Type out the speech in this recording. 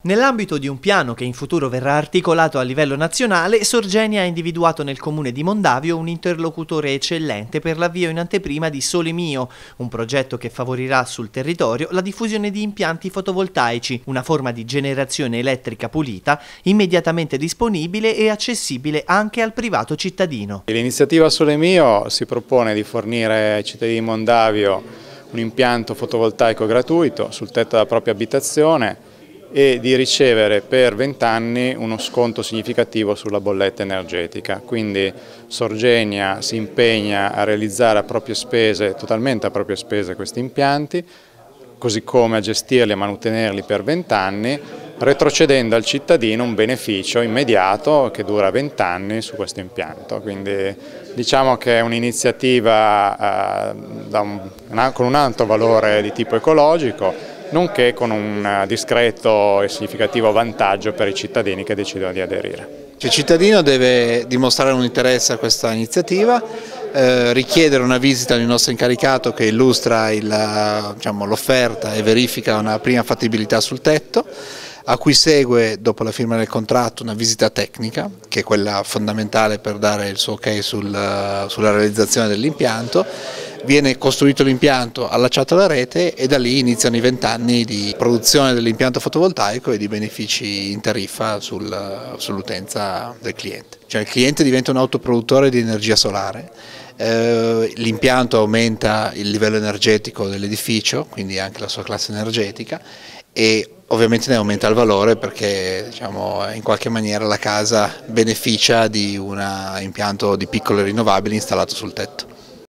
Nell'ambito di un piano che in futuro verrà articolato a livello nazionale, Sorgenia ha individuato nel comune di Mondavio un interlocutore eccellente per l'avvio in anteprima di Sole Mio, un progetto che favorirà sul territorio la diffusione di impianti fotovoltaici, una forma di generazione elettrica pulita, immediatamente disponibile e accessibile anche al privato cittadino. L'iniziativa Sole Mio si propone di fornire ai cittadini di Mondavio un impianto fotovoltaico gratuito sul tetto della propria abitazione e di ricevere per 20 anni uno sconto significativo sulla bolletta energetica. Quindi Sorgenia si impegna a realizzare a proprie spese, totalmente a proprie spese, questi impianti, così come a gestirli e manutenerli per 20 anni, retrocedendo al cittadino un beneficio immediato che dura 20 anni su questo impianto. Quindi diciamo che è un'iniziativa con un alto valore di tipo ecologico, nonché con un discreto e significativo vantaggio per i cittadini che decidono di aderire. Il cittadino deve dimostrare un interesse a questa iniziativa, richiedere una visita del nostro incaricato che illustra l'offerta e verifica una prima fattibilità sul tetto, a cui segue, dopo la firma del contratto, una visita tecnica, che è quella fondamentale per dare il suo ok sulla realizzazione dell'impianto. Viene costruito l'impianto, allacciato alla rete e da lì iniziano i 20 anni di produzione dell'impianto fotovoltaico e di benefici in tariffa sull'utenza del cliente. Cioè il cliente diventa un autoproduttore di energia solare, l'impianto aumenta il livello energetico dell'edificio, quindi anche la sua classe energetica, e ovviamente ne aumenta il valore perché in qualche maniera la casa beneficia di un impianto di piccole rinnovabili installato sul tetto.